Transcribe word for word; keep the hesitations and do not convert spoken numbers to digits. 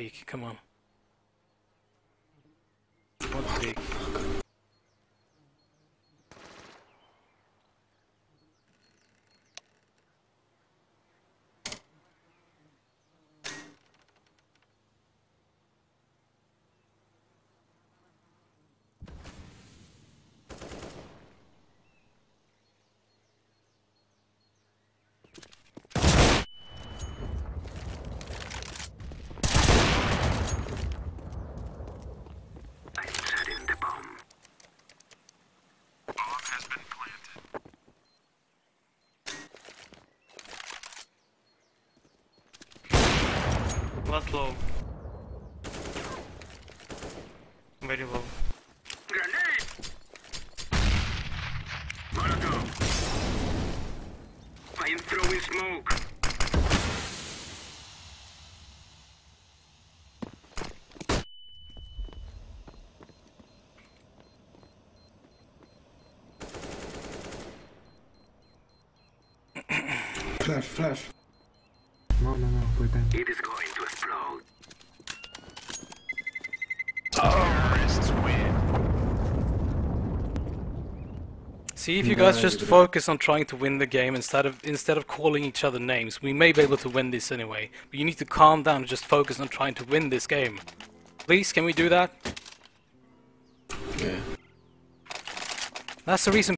Peek, come on. One peek. Last low. Very low. Grenade! Molotov! I am throwing smoke. Flash, flash. No, no, no, put them. It is going to explode. Terrorists win. See, if you guys just focus on trying to win the game instead of instead of calling each other names, we may be able to win this anyway. But you need to calm down and just focus on trying to win this game. Please, can we do that? Yeah. That's the reason